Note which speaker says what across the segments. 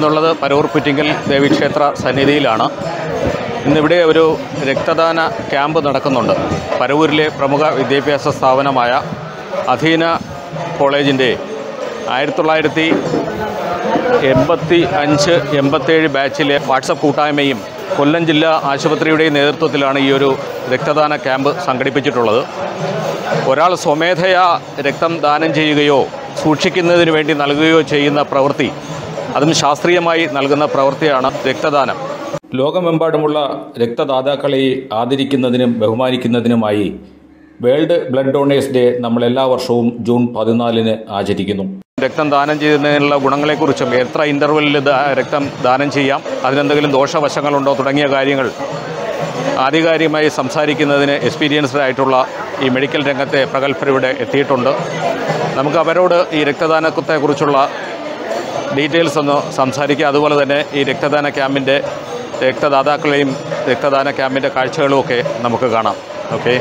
Speaker 1: ഇന്നുള്ളത് പരൂർ പുറ്റിങ്കൽ ദേവീക്ഷേത്ര സന്നിധിയിലാണ്. ഇന്നിവിടെ ഒരു രക്തദാന ക്യാമ്പ് നടക്കുന്നുണ്ട്. പരവൂരിലെ പ്രമുഖ വിദ്യാഭ്യാസ സ്ഥാപനമായ അധീന കോളേജിൻ്റെ 1985-87 ബാച്ചിലെ വാട്സപ്പ് കൂട്ടായ്മയും കൊല്ലം ജില്ലാ ആശുപത്രിയുടെയും നേതൃത്വത്തിലാണ് ഈ ഒരു രക്തദാന ക്യാമ്പ് സംഘടിപ്പിച്ചിട്ടുള്ളത്. ഒരാൾ സ്വമേധയാ രക്തം ദാനം ചെയ്യുകയോ സൂക്ഷിക്കുന്നതിന് വേണ്ടി നൽകുകയോ ചെയ്യുന്ന പ്രവൃത്തി, അതും ശാസ്ത്രീയമായി നൽകുന്ന പ്രവൃത്തിയാണ് രക്തദാനം. ലോകമെമ്പാടുമുള്ള രക്തദാതാക്കളെ ആദരിക്കുന്നതിനും ബഹുമാനിക്കുന്നതിനുമായി വേൾഡ് ബ്ലഡ് ഡൊണേഴ്സ് ഡേ നമ്മൾ എല്ലാ വർഷവും ജൂൺ 14 ആചരിക്കുന്നു. രക്തം ദാനം ചെയ്യുന്നതിനുള്ള ഗുണങ്ങളെക്കുറിച്ചും എത്ര ഇൻ്റർവെല്ലിൽ രക്തം ദാനം ചെയ്യാം, അതിനെന്തെങ്കിലും ദോഷവശങ്ങളുണ്ടോ തുടങ്ങിയ കാര്യങ്ങൾ ആധികാരികമായി സംസാരിക്കുന്നതിന് എക്സ്പീരിയൻസ്ഡ് ആയിട്ടുള്ള ഈ മെഡിക്കൽ രംഗത്തെ പ്രഗത്ഭരിവിടെ എത്തിയിട്ടുണ്ട്. നമുക്ക് അവരോട് ഈ രക്തദാനത്തെക്കുറിച്ചുള്ള ഡീറ്റെയിൽസ് ഒന്ന് സംസാരിക്കുക. അതുപോലെ തന്നെ ഈ രക്തദാന ക്യാമ്പിൻ്റെ രക്തദാതാക്കളെയും രക്തദാന ക്യാമ്പിൻ്റെ കാഴ്ചകളുമൊക്കെ നമുക്ക് കാണാം. ഓക്കെ.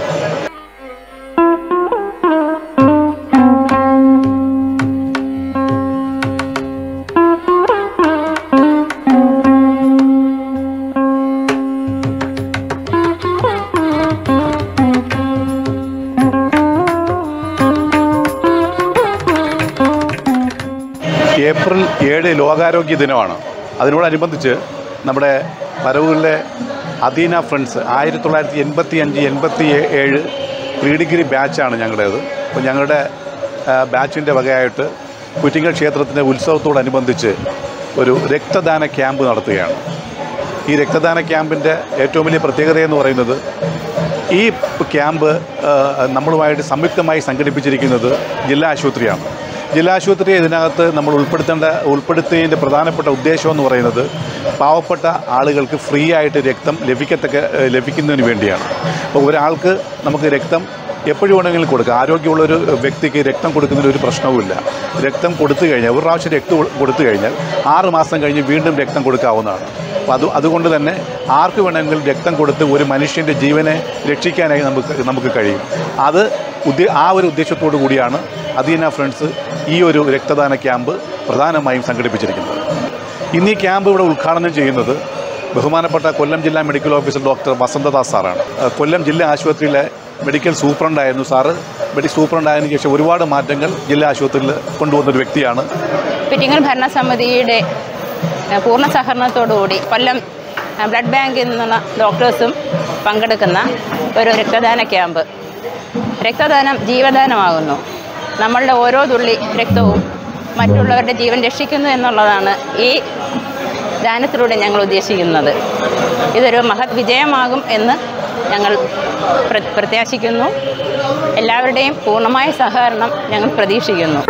Speaker 2: ഏപ്രിൽ 7 ലോകാരോഗ്യ ദിനമാണ്. അതിനോടനുബന്ധിച്ച് നമ്മുടെ പരവൂരിലെ അധീന ഫ്രണ്ട്സ് 1985-87 പ്രീ ഡിഗ്രി ബാച്ചാണ് ഞങ്ങളുടേത്. അപ്പോൾ ഞങ്ങളുടെ ബാച്ചിൻ്റെ വകയായിട്ട് പുറ്റിങ്കൽ ക്ഷേത്രത്തിൻ്റെ ഉത്സവത്തോടനുബന്ധിച്ച് ഒരു രക്തദാന ക്യാമ്പ് നടത്തുകയാണ്. ഈ രക്തദാന ക്യാമ്പിൻ്റെ ഏറ്റവും വലിയ പ്രത്യേകത എന്ന് പറയുന്നത്, ഈ ക്യാമ്പ് നമ്മളുമായിട്ട് സംയുക്തമായി സംഘടിപ്പിച്ചിരിക്കുന്നത് ജില്ലാ ആശുപത്രിയാണ്. ജില്ലാ ആശുപത്രി ഇതിനകത്ത് നമ്മൾ ഉൾപ്പെടുത്തിയതിൻ്റെ പ്രധാനപ്പെട്ട ഉദ്ദേശം എന്ന് പറയുന്നത് പാവപ്പെട്ട ആളുകൾക്ക് ഫ്രീ ആയിട്ട് രക്തം ലഭിക്കുന്നതിന് വേണ്ടിയാണ്. അപ്പോൾ ഒരാൾക്ക് നമുക്ക് രക്തം എപ്പോഴും വേണമെങ്കിലും കൊടുക്കാം. ആരോഗ്യമുള്ളൊരു വ്യക്തിക്ക് രക്തം കൊടുക്കുന്നതിന് ഒരു പ്രശ്നവുമില്ല. രക്തം കൊടുത്തു കഴിഞ്ഞാൽ, ഒരു പ്രാവശ്യം രക്തം കൊടുത്തു കഴിഞ്ഞാൽ 6 മാസം കഴിഞ്ഞ് വീണ്ടും രക്തം കൊടുക്കാവുന്നതാണ്. അപ്പോൾ അതുകൊണ്ട് തന്നെ ആർക്ക് വേണമെങ്കിലും രക്തം കൊടുത്ത് ഒരു മനുഷ്യൻ്റെ ജീവനെ രക്ഷിക്കാനായി നമുക്ക് കഴിയും. ആ ഒരു ഉദ്ദേശത്തോടു കൂടിയാണ് അധീന ഫ്രണ്ട്സ് ഈ ഒരു രക്തദാന ക്യാമ്പ് പ്രധാനമായും സംഘടിപ്പിച്ചിരിക്കുന്നത്. ഇന്ന് ഈ ക്യാമ്പ് ഇവിടെ ഉദ്ഘാടനം ചെയ്യുന്നത് ബഹുമാനപ്പെട്ട കൊല്ലം ജില്ലാ മെഡിക്കൽ ഓഫീസർ ഡോക്ടർ വസന്തദാസ് സാറാണ്. കൊല്ലം ജില്ലാ ആശുപത്രിയിലെ മെഡിക്കൽ സൂപ്രണ്ടായിരുന്നു സാറ്. മെഡിക്കൽ സൂപ്രണ്ടായതിനു ശേഷം ഒരുപാട് മാറ്റങ്ങൾ ജില്ലാ ആശുപത്രിയിൽ കൊണ്ടുവന്നൊരു വ്യക്തിയാണ്.
Speaker 3: പുറ്റിങ്കൽ ഭരണസമിതിയുടെ പൂർണ്ണ സഹകരണത്തോടുകൂടി കൊല്ലം ബ്ലഡ് ബാങ്കിൽ നിന്നുള്ള ഡോക്ടേഴ്സും പങ്കെടുക്കുന്ന ഒരു രക്തദാന ക്യാമ്പ്. രക്തദാനം ജീവദാനമാകുന്നു. നമ്മളുടെ ഓരോ തുള്ളി രക്തവും മറ്റുള്ളവരുടെ ജീവൻ രക്ഷിക്കുന്നു എന്നുള്ളതാണ് ഈ ദാനത്തിലൂടെ ഞങ്ങൾ ഉദ്ദേശിക്കുന്നത്. ഇതൊരു മഹത് വിജയമാകും എന്ന് ഞങ്ങൾ പ്രത്യാശിക്കുന്നു. എല്ലാവരുടെയും പൂർണ്ണമായ സഹകരണം ഞങ്ങൾ പ്രതീക്ഷിക്കുന്നു.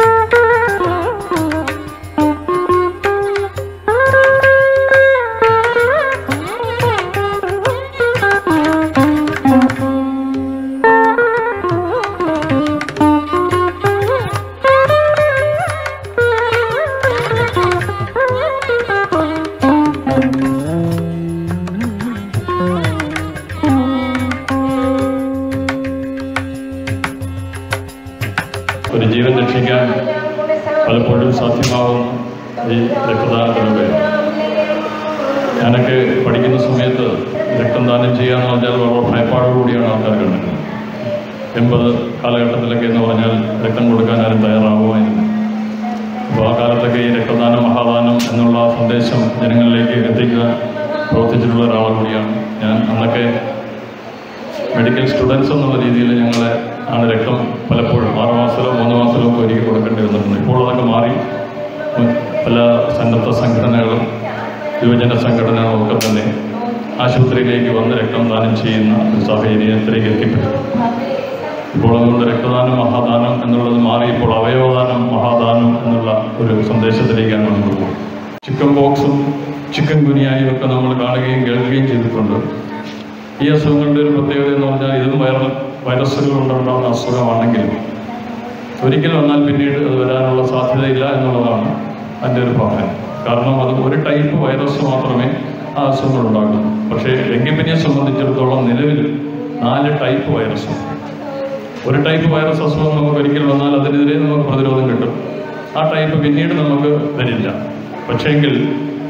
Speaker 4: ഒരു ജീവൻ രക്ഷിക്കാൻ പലപ്പോഴും സാധ്യമാവുന്ന ഈ രക്തദാനത്തിലൂടെ, ഞാനൊക്കെ പഠിക്കുന്ന സമയത്ത് രക്തം ദാനം ചെയ്യാന്ന് പറഞ്ഞാൽ വളരെ ഭയപ്പാടോടുകൂടിയാണ് ആൾക്കാർ കണ്ടത്. 80 കാലഘട്ടത്തിലൊക്കെ എന്ന് പറഞ്ഞാൽ രക്തം കൊടുക്കാൻ ആരും തയ്യാറാവുമായിരുന്നു. അപ്പോൾ ആ കാലത്തൊക്കെ ഈ രക്തദാനം മഹാദാനം എന്നുള്ള സന്ദേശം ജനങ്ങളിലേക്ക് എത്തിക്കാൻ പ്രവർത്തിച്ചിട്ടുള്ള ഒരാൾ കൂടിയാണ് ഞാൻ. അന്നൊക്കെ മെഡിക്കൽ സ്റ്റുഡൻസ് എന്നുള്ള രീതിയിൽ ഞങ്ങളെ രക്തം പലപ്പോഴും 6 മാസത്തിലോ 3 മാസത്തിലോ ഒക്കെ ഒരുക്കി കൊടുക്കേണ്ടി വന്നിട്ടുണ്ട്. ഇപ്പോൾ അതൊക്കെ മാറി പല സന്നദ്ധ സംഘടനകളും യുവജന സംഘടനകളും ഒക്കെ തന്നെ ആശുപത്രിയിലേക്ക് വന്ന് രക്തം ദാനം ചെയ്യുന്ന ഒരു സാഹചര്യത്തിലേക്ക് എത്തിപ്പെട്ടു. ഇപ്പോൾ അതുകൊണ്ട് രക്തദാനം മഹാദാനം എന്നുള്ളത് മാറി ഇപ്പോൾ അവയവദാനം മഹാദാനം എന്നുള്ള ഒരു സന്ദേശത്തിലേക്കാണ് നമ്മൾ പോകുന്നത്. ചിക്കൻ ബോക്സും ചിക്കൻ ഗുനിയായും ഒക്കെ നമ്മൾ കാണുകയും കേൾക്കുകയും ചെയ്തിട്ടുണ്ട്. ഈ അസുഖങ്ങളുടെ ഒരു പ്രത്യേകത എന്ന് പറഞ്ഞാൽ ഇതും വൈറസുകൾ കൊണ്ടുണ്ടാകുന്ന അസുഖമാണെങ്കിലും ഒരിക്കൽ വന്നാൽ പിന്നീട് അത് വരാനുള്ള സാധ്യതയില്ല എന്നുള്ളതാണ് അതിൻ്റെ ഒരു പ്രാധാന്യം. കാരണം അത് ഒരു ടൈപ്പ് വൈറസ് മാത്രമേ ആ അസുഖങ്ങൾ ഉണ്ടാകുന്നു. പക്ഷേ ഡെങ്കിപ്പനിയെ സംബന്ധിച്ചിടത്തോളം നിലവിൽ 4 ടൈപ്പ് വൈറസുണ്ട്. ഒരു ടൈപ്പ് വൈറസ് അസുഖം നമുക്ക് ഒരിക്കൽ വന്നാൽ അതിനെതിരെ നമുക്ക് പ്രതിരോധം കിട്ടും. ആ ടൈപ്പ് പിന്നീട് നമുക്ക് വരില്ല. പക്ഷേങ്കിൽ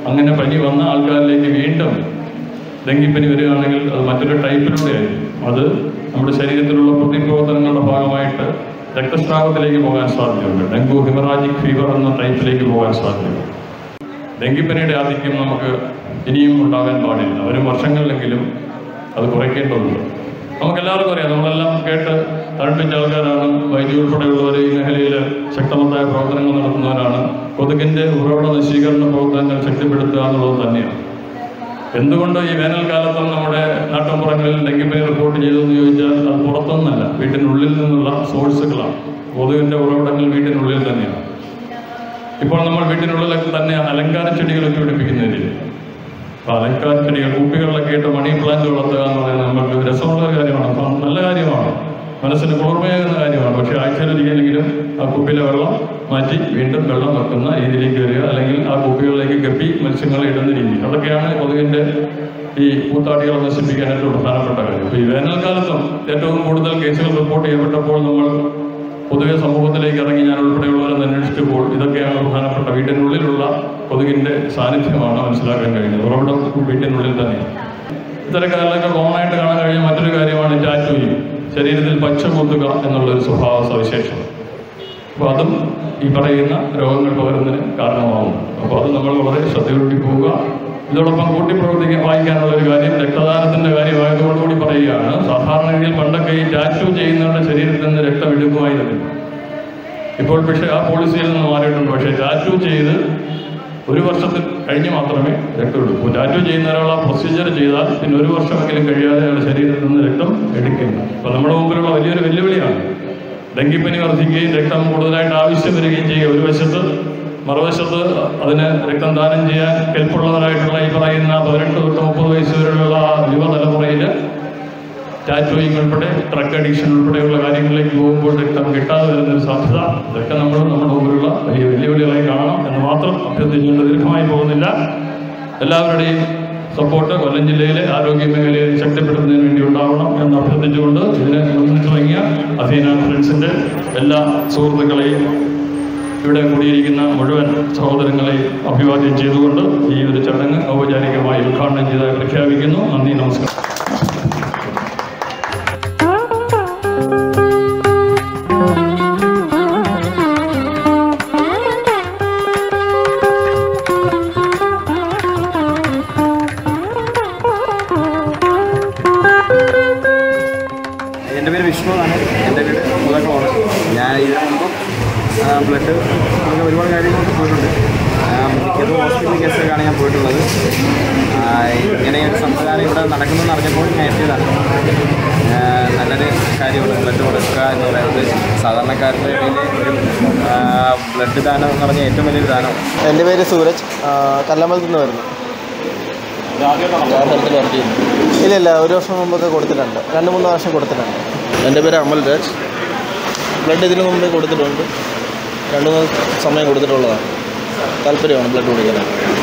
Speaker 4: അങ്ങനെ പനി വന്ന ആൾക്കാരിലേക്ക് വീണ്ടും ഡെങ്കിപ്പനി വരികയാണെങ്കിൽ അത് മറ്റൊരു ടൈപ്പിലൂടെ ആയിരിക്കും. അത് നമ്മുടെ ശരീരത്തിലുള്ള പ്രതിപ്രവർത്തനങ്ങളുടെ ഭാഗമായിട്ട് രക്തസ്രാവത്തിലേക്ക് പോകാൻ സാധ്യതയുണ്ട്. ഡെങ്കു ഹിമറാജിക് ഫീവർ എന്ന ടൈപ്പിലേക്ക് പോകാൻ സാധ്യതയുണ്ട്. ഡെങ്കിപ്പനിയുടെ ആധിക്യം നമുക്ക് ഇനിയും ഉണ്ടാകാൻ പാടില്ല. വരും വർഷങ്ങളിലെങ്കിലും അത് കുറയ്ക്കേണ്ടതുണ്ട്. നമുക്കെല്ലാവർക്കും അറിയാം, നമ്മളെല്ലാം കേട്ട് തഴപ്പിച്ച ആൾക്കാരാണ്. വൈദ്യുതി ഉൾപ്പെടെയുള്ളവർ ഈ മേഖലയിൽ ശക്തമായ പ്രവർത്തനങ്ങൾ നടത്തുന്നവരാണ്. കൊതുകിൻ്റെ ഉറവിട നശീകരണ പ്രവർത്തനങ്ങൾ ശക്തിപ്പെടുത്തുക എന്നുള്ളത് തന്നെയാണ്. എന്തുകൊണ്ട് ഈ വേനൽക്കാലത്തും നമ്മുടെ നാട്ടിൻപുറങ്ങളിൽ ഡെങ്കിപ്പനി റിപ്പോർട്ട് ചെയ്തതെന്ന് ചോദിച്ചാൽ അത് പുറത്തൊന്നല്ല, വീട്ടിനുള്ളിൽ നിന്നുള്ള സോഴ്സുകളാണ്. കൊതുകിൻ്റെ ഉറവിടങ്ങൾ വീട്ടിനുള്ളിൽ തന്നെയാണ്. ഇപ്പോൾ നമ്മൾ വീട്ടിനുള്ളിലൊക്കെ തന്നെ അലങ്കാര ചെടികളൊക്കെ പിടിപ്പിക്കുന്ന രീതി. അപ്പോൾ അലങ്കാര ചെടികൾ കുപ്പികളിലൊക്കെ ഇട്ട് മണി പ്ലാന്റ് വളർത്തുക എന്ന് പറയുന്നത് നമുക്ക് രസമുള്ള കാര്യമാണ്, നല്ല കാര്യമാണ്, മനസ്സിന് കുളിർമയാകുന്ന കാര്യമാണ്. പക്ഷേ ആഴ്ചയിലൊരിക്കലെങ്കിലും ആ കുപ്പിയിലെ വെള്ളം മാറ്റി വീണ്ടും വെള്ളം വെക്കുന്ന രീതിയിലേക്ക് വരിക, അല്ലെങ്കിൽ ആ കുപ്പികളിലേക്ക് ഗപ്പി മത്സ്യങ്ങളെ ഇടുന്ന രീതി, അതൊക്കെയാണ് കൊതുകിൻ്റെ ഈ കൂത്താടികളെ നശിപ്പിക്കാൻ ഏറ്റവും പ്രധാനപ്പെട്ട കാര്യം. അപ്പോൾ ഈ വേനൽക്കാലത്തും ഏറ്റവും കൂടുതൽ കേസുകൾ റിപ്പോർട്ട് ചെയ്യപ്പെട്ടപ്പോൾ നമ്മൾ പൊതുവെ സമൂഹത്തിലേക്ക് ഇറങ്ങി ഞാൻ ഉൾപ്പെടെയുള്ളവരെന്ന് അന്വേഷിച്ചപ്പോൾ ഇതൊക്കെയാണ് പ്രധാനപ്പെട്ട. വീട്ടിനുള്ളിലുള്ള കൊതുകിൻ്റെ സാന്നിധ്യമാണ് മനസ്സിലാക്കാൻ കഴിഞ്ഞത്. ഉറവിടം വീട്ടിനുള്ളിൽ തന്നെയാണ്. ഇത്തരക്കാരിലൊക്കെ കോമണായിട്ട് കാണാൻ കഴിഞ്ഞ മറ്റൊരു കാര്യമാണ് ടാറ്റൂയിങ്, ശരീരത്തിൽ പച്ച കുത്തുക എന്നുള്ളൊരു സ്വഭാവ സവിശേഷത. അപ്പോൾ അതും ഈ പറയുന്ന രോഗങ്ങൾ പകരുന്നതിന് കാരണമാകും. അപ്പോൾ അത് നമ്മൾ വളരെ ശ്രദ്ധയോടുകൂടി പോവുക. ഇതോടൊപ്പം കൂട്ടിപ്രവർത്തിക്കാൻ വായിക്കാനുള്ളൊരു കാര്യം രക്തദാനത്തിൻ്റെ കാര്യമായതോടുകൂടി പറയുകയാണ്. സാധാരണഗതിയിൽ പണ്ടൊക്കെ ഈ ടാറ്റു ചെയ്യുന്നവരുടെ ശരീരത്തിൽ നിന്ന് രക്തം എടുക്കുമായിരുന്നു. ഇപ്പോൾ പക്ഷേ ആ പോളിസിയിൽ നിന്ന് മാറിയിട്ടുണ്ട്. പക്ഷേ ടാറ്റു ചെയ്ത് 1 വർഷത്തിൽ കഴിഞ്ഞ് മാത്രമേ രക്തം എടുക്കൂ. ടാറ്റു ചെയ്യുന്ന ഒരാൾ ആ പ്രൊസീജിയർ ചെയ്താൽ പിന്നെ 1 വർഷമെങ്കിലും കഴിയാതെ അയാളുടെ ശരീരത്തിൽ നിന്ന് രക്തം എടുക്കില്ല. അപ്പോൾ നമ്മുടെ മുമ്പിലുള്ള വലിയൊരു വെല്ലുവിളിയാണ്. ഡെങ്കിപ്പനി വർദ്ധിക്കുകയും രക്തം കൂടുതലായിട്ട് ആവശ്യം വരികയും ചെയ്യുക ഒരു വശത്ത്, മറുവശത്ത് അതിന് രക്തം ദാനം ചെയ്യാൻ കെൽപ്പുള്ളവരായിട്ടുള്ള ഈ പറയുന്ന 18 തൊട്ട് 30 വയസ്സ് വരെയുള്ള യുവതലമുറയിൽ ടാറ്റൂയിങ് ഉൾപ്പെടെ ഡ്രഗ് അഡിക്ഷൻ ഉൾപ്പെടെയുള്ള കാര്യങ്ങളിലേക്ക് പോകുമ്പോൾ രക്തം കിട്ടാതെ വരുന്നൊരു സാധ്യത, ഇതൊക്കെ നമ്മൾ നമ്മുടെ മുമ്പിലുള്ള വലിയ വെല്ലുവിളികളായി കാണണം എന്ന് മാത്രം അഭ്യർത്ഥിച്ചുകൊണ്ട് ദീർഘമായി പോകുന്നില്ല. എല്ലാവരുടെയും സപ്പോർട്ട് കൊല്ലം ജില്ലയിലെ ആരോഗ്യ മേഖലയെ ശക്തിപ്പെടുത്തുന്നതിന് വേണ്ടി ഉണ്ടാവണം എന്ന് അഭ്യർത്ഥിച്ചുകൊണ്ട് ഇതിന് മുന്നിട്ടിറങ്ങിയ അഥീന ഫ്രണ്ട്സിൻ്റെ എല്ലാ സുഹൃത്തുക്കളെയും ഇവിടെ കൂടിയിരിക്കുന്ന മുഴുവൻ സഹോദരങ്ങളെയും അഭിവാദ്യം ചെയ്തുകൊണ്ട് ഈ ഒരു ചടങ്ങ് ഔപചാരികമായി ഉദ്ഘാടനം ചെയ്തതായി പ്രഖ്യാപിക്കുന്നു. നന്ദി, നമസ്കാരം.
Speaker 5: എൻ്റെ പേര് വിഷ്ണു ആണ്. എൻ്റെ വീട് മുതക്കമാണ്. ഞാൻ ഇതിനു മുമ്പ് ബ്ലഡ് അങ്ങനെ ഒരുപാട് കാര്യങ്ങളൊക്കെ പോയിട്ടുണ്ട്. മിക്കതും ഹോസ്പിറ്റൽ കേസിലേക്കാണ് ഞാൻ പോയിട്ടുള്ളത്. ഇങ്ങനെ ഒരു സംവിധാനം ഇവിടെ നടക്കുമെന്ന് അറിഞ്ഞപ്പോൾ ഞാൻ എത്തിയതാണ്. നല്ലൊരു കാര്യമാണ് ബ്ലഡ് കൊടുക്കുക എന്ന് പറയുന്നത്. സാധാരണക്കാരുടെ ഇടയിൽ ഒരു ബ്ലഡ് ദാനം എന്ന് പറഞ്ഞാൽ ഏറ്റവും വലിയൊരു ദാനമാണ്.
Speaker 6: എൻ്റെ പേര് സൂരജ്, കല്ലമ്പലത്തിൽ നിന്ന് വരുന്നു. ഇല്ല, 1 വർഷം മുമ്പൊക്കെ കൊടുത്തിട്ടുണ്ട്. 2-3 വർഷം കൊടുത്തിട്ടുണ്ട്. എൻ്റെ പേര് അമൽ രാജ്. ബ്ലഡ് ഇതിനു മുമ്പ് കൊടുത്തിട്ടുണ്ട്. 2-3 സമയം കൊടുത്തിട്ടുള്ളതാണ്. താല്പര്യമാണ് ബ്ലഡ് കൊടുക്കാൻ.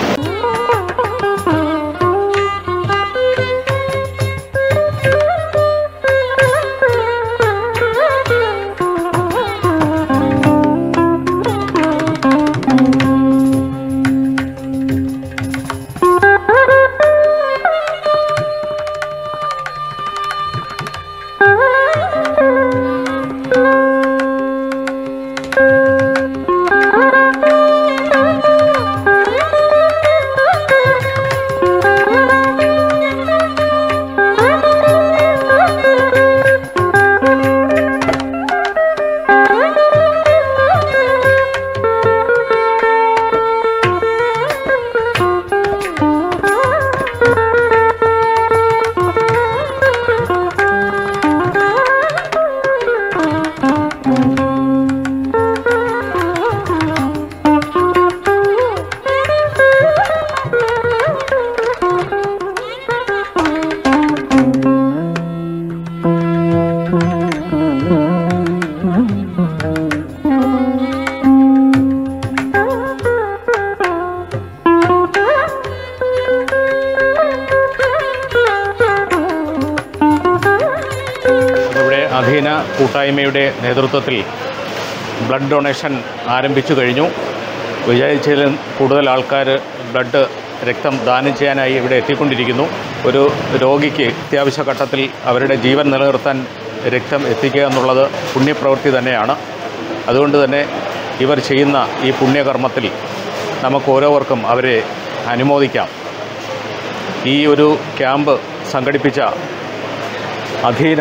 Speaker 1: അധീന കൂട്ടായ്മയുടെ നേതൃത്വത്തിൽ ബ്ലഡ് ഡൊണേഷൻ ആരംഭിച്ചു കഴിഞ്ഞു. വിചാരിച്ചതിലും കൂടുതൽ ആൾക്കാർ ബ്ലഡ് രക്തം ദാനം ചെയ്യാനായി ഇവിടെ എത്തിക്കൊണ്ടിരിക്കുന്നു. ഒരു രോഗിക്ക് അത്യാവശ്യ ഘട്ടത്തിൽ അവരുടെ ജീവൻ നിലനിർത്താൻ രക്തം എത്തിക്കുക എന്നുള്ളത് പുണ്യപ്രവൃത്തി തന്നെയാണ്. അതുകൊണ്ട് തന്നെ ഇവർ ചെയ്യുന്ന ഈ പുണ്യകർമ്മത്തിൽ നമുക്ക് ഓരോരുത്തർക്കും അവരെ അനുമോദിക്കാം. ഈ ഒരു ക്യാമ്പ് സംഘടിപ്പിച്ച അധീന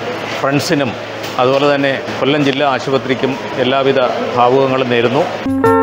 Speaker 1: ഫ്രണ്ട്സിനും അതുപോലെ തന്നെ കൊല്ലം ജില്ലാ ആശുപത്രിക്കും എല്ലാവിധ ഭാവുകങ്ങളും നേരുന്നു.